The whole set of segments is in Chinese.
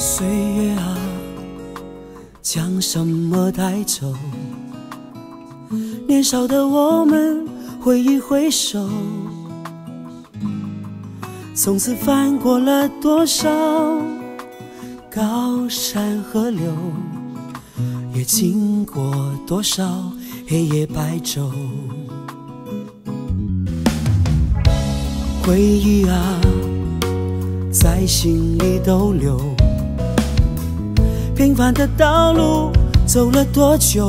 岁月啊，将什么带走？年少的我们挥一挥手，从此翻过了多少高山河流，也经过多少黑夜白昼。回忆啊，在心里逗留，平凡的道路走了多久？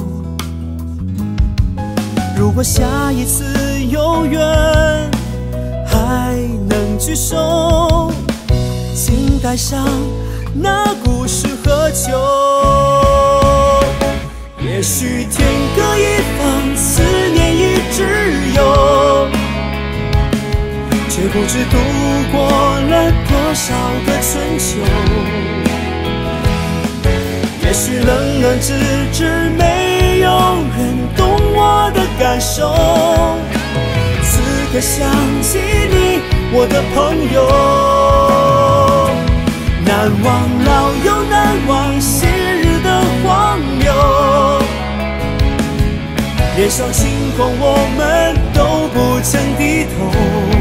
如果下一次有缘还能聚首，请带上那故事和酒。也许天各一方，思念一直有，却不知度过了多少个春秋。也许冷暖自知，没有人懂我的感受。此刻想起你，我的朋友，难忘老又难忘昔日的荒谬。年少轻狂，我们都不曾低头。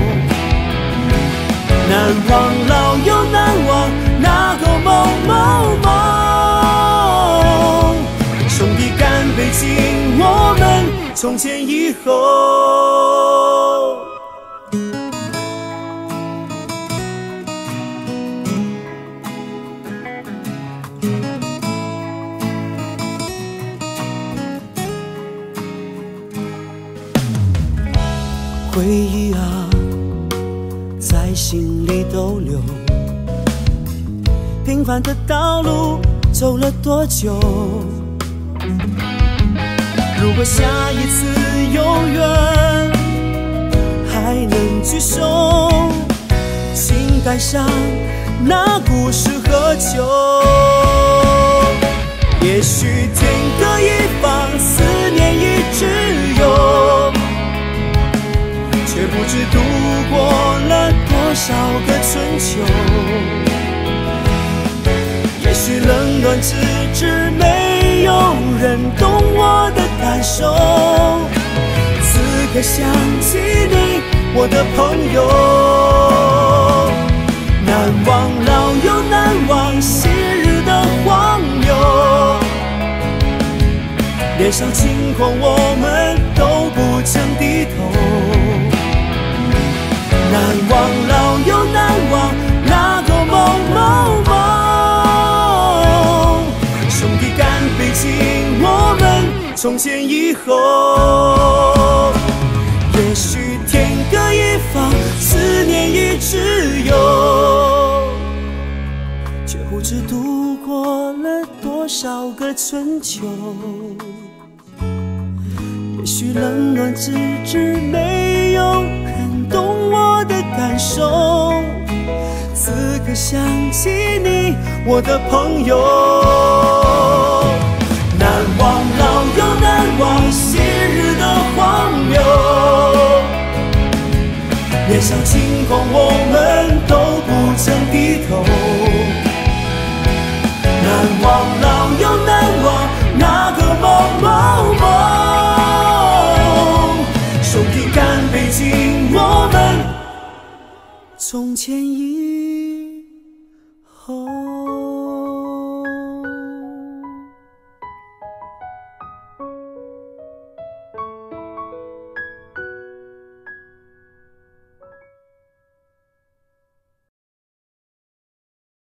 难忘老又难忘那个某某某，兄弟干杯敬我们从前以后。回忆啊，在心里逗留，平凡的道路走了多久？如果下一次有缘还能聚首，请带上那故事和酒。也许天各一方，思念一直有，却不知度过了多少个春秋。也许冷暖自知，没有人懂我的感受。此刻想起你，我的朋友，难忘老又难忘昔日的荒谬。年少轻狂，我们都不曾低头。难忘老又难忘那个某某某，兄弟干杯敬我们从前以后。也许天各一方，思念一直有，却不知度过了多少个春秋。也许冷暖自知，没有人懂我的感受。此刻想起你，我的朋友，难忘老又难忘昔日的荒谬。年少轻狂，我们都不曾低头。难忘老又难忘那个某某某，兄弟干杯敬我们从前以